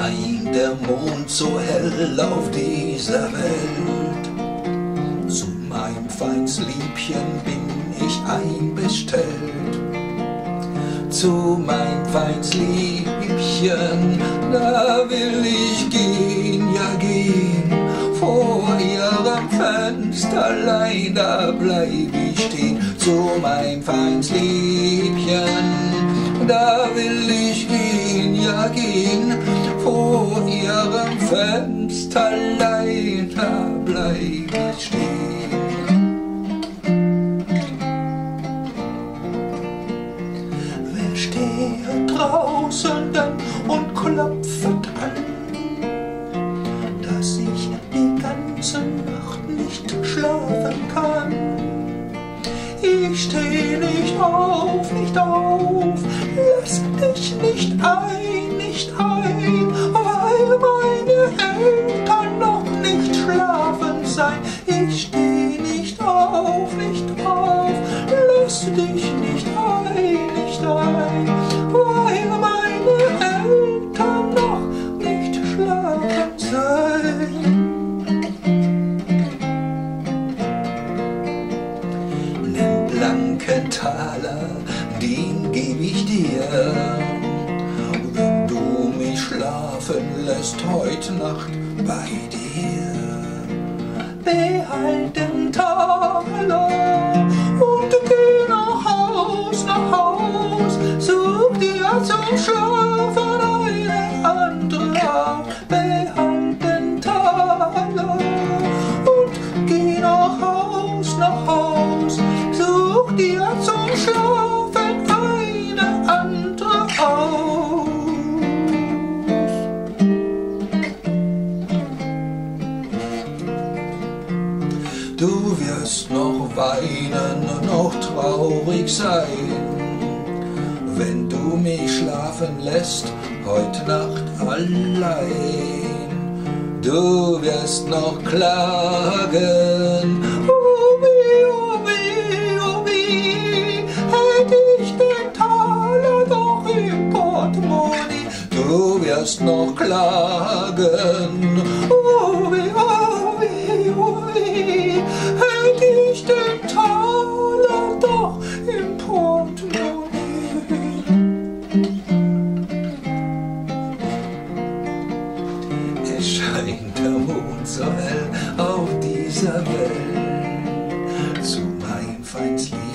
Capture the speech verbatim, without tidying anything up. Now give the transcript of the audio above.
scheint der Mond so hell auf dieser Welt. Zu mein feins Liebchen bin ich einbestellt. Zu mein feins Liebchen, da will ich gehen, ja gehen. Vor ihrem Fenster leider bleib ich stehen. Zu mein feins Liebchen, da will ich gehen, ja gehen. Vor ihrem Fenster leider bleib ich stehen. Wer steht draußen denn und klopft an, dass ich die ganze Nacht nicht schlafen kann? Ich steh nicht auf, nicht auf, lass dich nicht ein, nicht ein, weil meine Eltern noch nicht schlafen sein. Ich steh nicht auf, nicht auf, lass dich nicht ein, nicht ein, weil meine Eltern noch nicht schlafen sein. Nen blanken Taler, den geb ich dir, wenn du mich schlafen lässt heut Nacht bei dir. Behalt den Taler und geh nach Haus, nach Haus, such dir zum Schlafen eine andere auf. Behalt den Taler und geh nach Haus, nach Haus, such dir zum Schlafen eine andere aus. Du wirst noch weinen und noch traurig sein, wenn du mich schlafen lässt heut Nacht allein. Du wirst noch klagen, oh wie, oh wie, oh wie, hätt ich den Taler doch im Portemonnaie. Du wirst noch klagen, oh wie, oh wie, oh wie, hätt ich den Taler doch im Portemonnaie. Es scheint der Mond so hell auf dieser Welt. Zu mein feins Liebchen